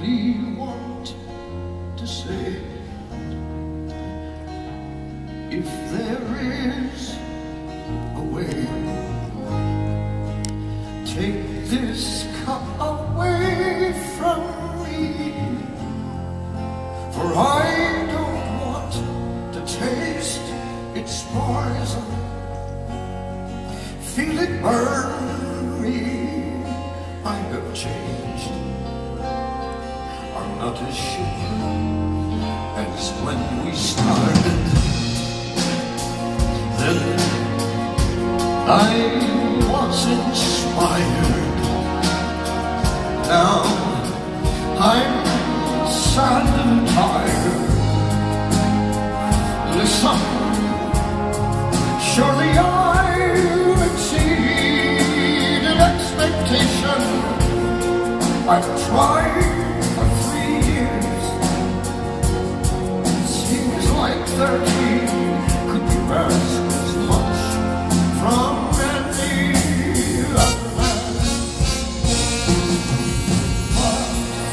only want to say, if there is a way, take this cup away from me, for I don't want to taste its poison, feel it burn me. I have changed, I'm not as sure as when we started. Then I was inspired. Now I'm sad and tired. Listen, surely I've exceeded expectation. I've tried for 3 years. It seems like 13 could be asked as much from any other man. But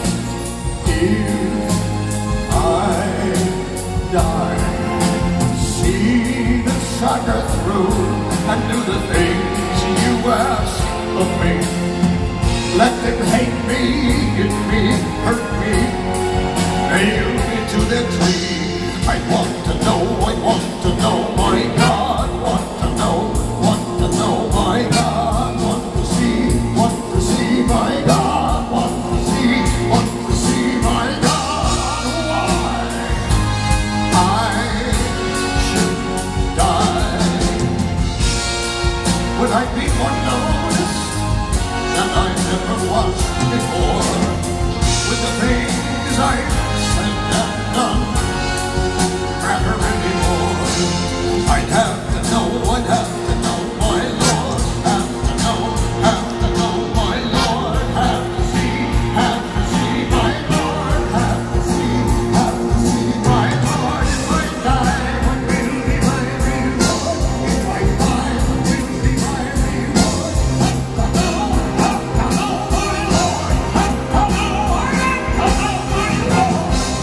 if I die, see the saga through and do the things you ask of me, let them hate me, hit me, hurt me, nail me to the tree. I want to know, my God, want to know, my God, want to see, my God, want to see, my God, why I should die. Would I be more noticed than I never was before, with the things I've said and done? Rather anymore, I'd have to know, my Lord, have to know, my Lord, have to see, my Lord, have to see, my Lord. If I die, what will be my reward? If I die, what will be my reward? Have to know, my Lord, have to know, my Lord.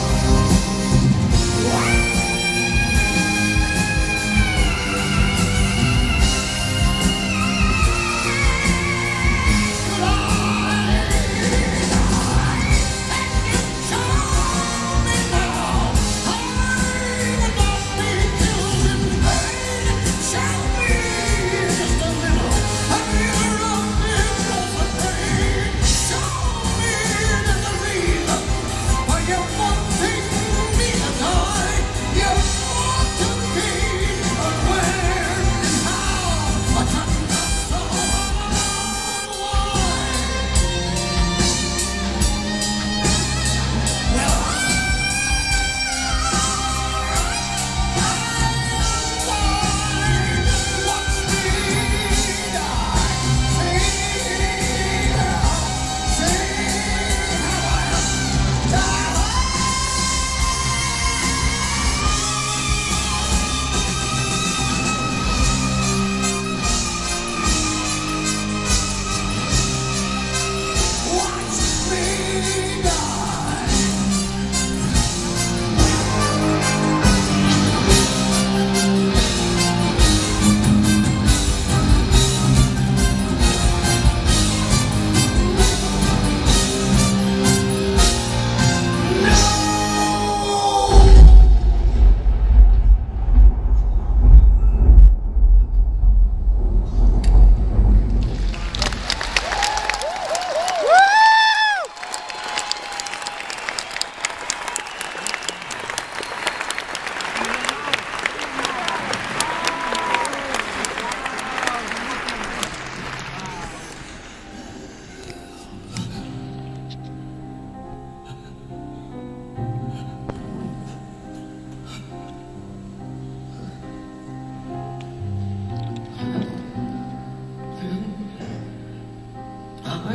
I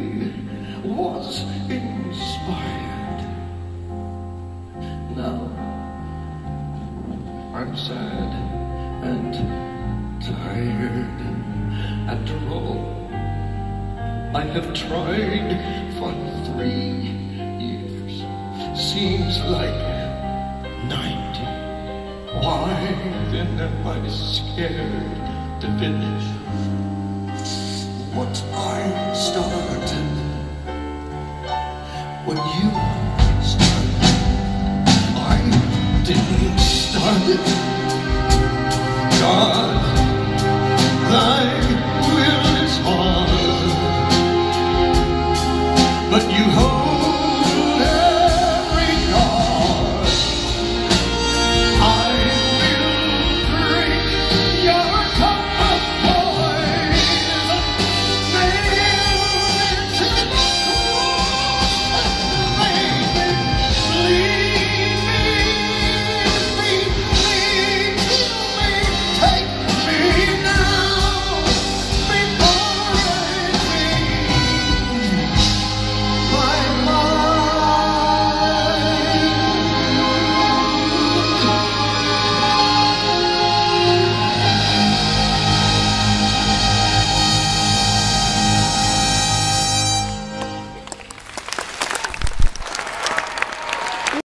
was inspired. Now I'm sad and tired. After all, I have tried for 3 years. seems like 90. Why then am I scared to finish what I started when you started? I didn't start it. God, thy will is hard, but you hope